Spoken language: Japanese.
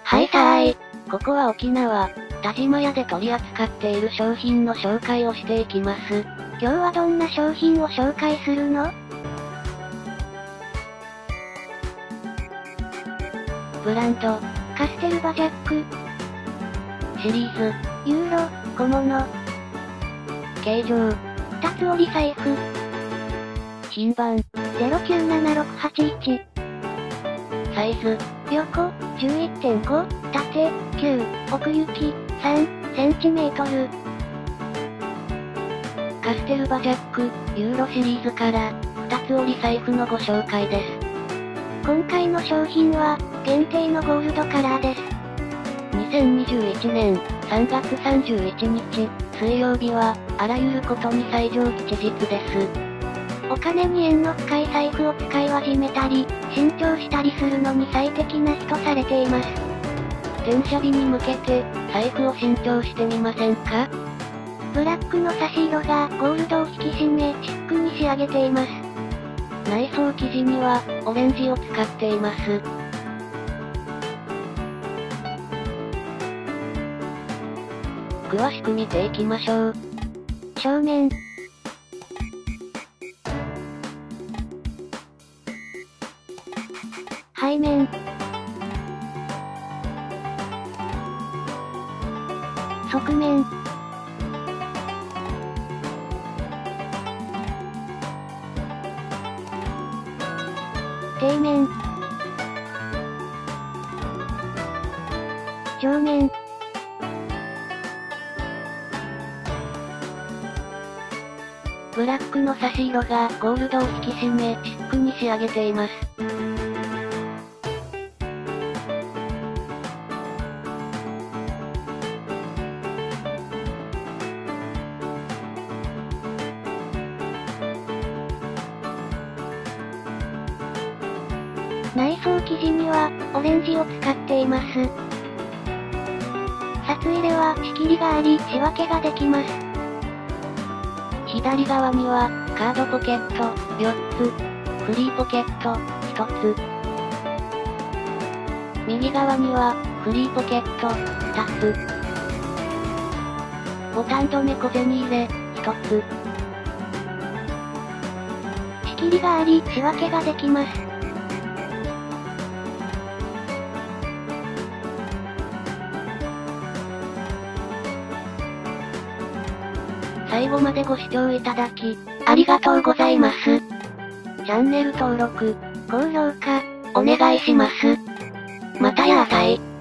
はいさーい。ここは沖縄、田島屋で取り扱っている商品の紹介をしていきます。 今日はどんな商品を紹介するの？ ブランド、 カステルバジャック。 シリーズ、 ユーロ、小物。 形状、 二つ折り財布。 品番、 097681。 サイズ、 横、11.5、縦、9、奥行き、3センチメートル。 カステルバジャック、ユーロシリーズから、二つ折り財布のご紹介です。 今回の商品は、限定のゴールドカラーです。 2021年3月31日、水曜日は、あらゆることに最上吉日です。 お金に縁の深い財布を使い始めたり、新調したりするのに最適な日とされています。 転写日に向けて、財布を新調してみませんか？ ブラックの差し色がゴールドを引き締め、シックに仕上げています。 内装生地には、オレンジを使っています。詳しく見ていきましょう。 正面。背面。側面。底面。上面。 ブラックの差し色がゴールドを引き締め、シックに仕上げています。 内装生地には、オレンジを使っています。札入れは仕切りがあり、仕分けができます。 左側には、カードポケット、4つ。フリーポケット、1つ。右側には、フリーポケット、2つ。ボタン止め小銭入れ、1つ。 仕切りがあり、仕分けができます。 最後までご視聴いただき、ありがとうございます。チャンネル登録、 高評価、 お願いします。またやーさい。